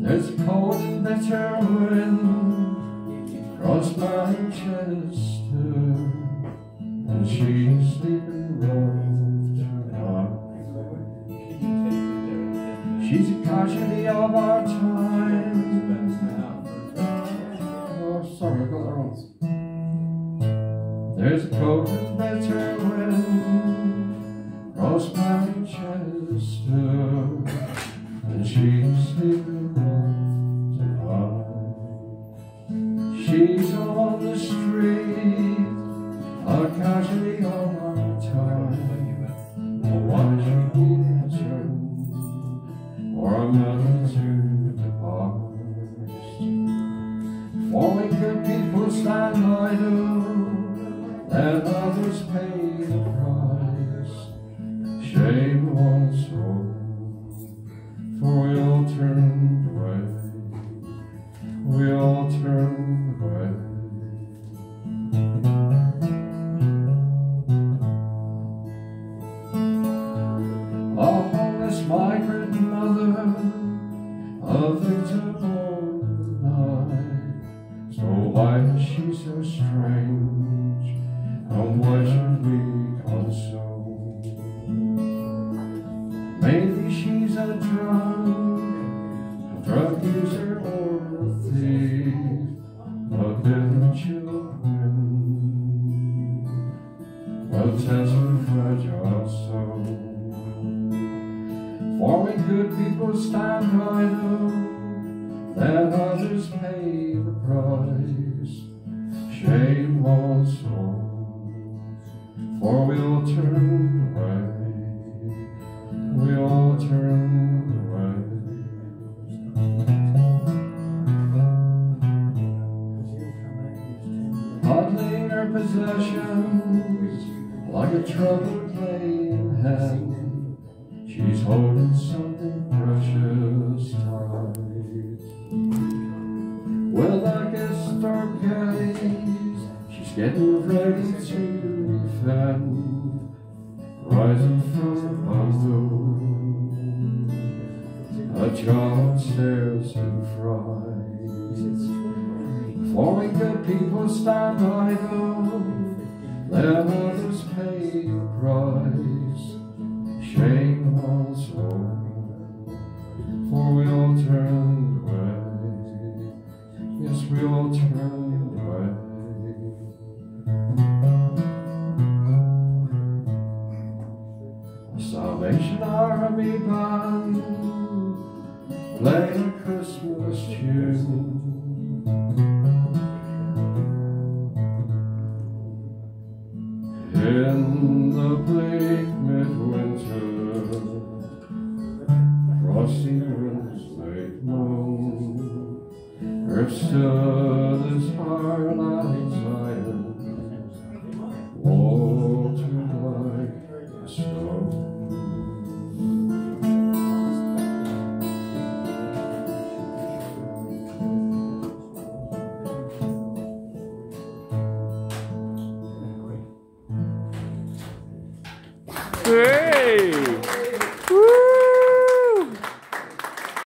There's a cold and bitter wind across my chest, and she's sleeping rough tonight. She's a casualty of our time. Oh, sorry, I got that wrong. There's a cold and bitter wind across my chest, and she's sleeping rough tonight. She's on the street, a casualty of our time. Oh, why she needs her, or a mother to depart. For when good people stand idle, let others pay the price. Shame one's soul, for we all turned away. We all turned away. A homeless migrant mother, a victim of the night. So why is she so strange, and why should we console? Maybe she's a drug user or a thief, but little children will test her fragile soul. For when good people stand idle, let others pay the price. Shame on souls, for we all turned away. We all turned away. Huddling her possessions like a troubled lady in hand, she's holding something precious tight. Well, I guess our gaze, she's getting ready to defend, rising from her bundle, a child stares in fright. For when good people stand idle, let others pay the price. Shame on soul, for we all turned away. Yes, we all turned away. A Salvation Army band play a Christmas tune. In the bleak midwinter, frosty winds made moan. Earth stood as hard as Zion, watered like a stone. Hey!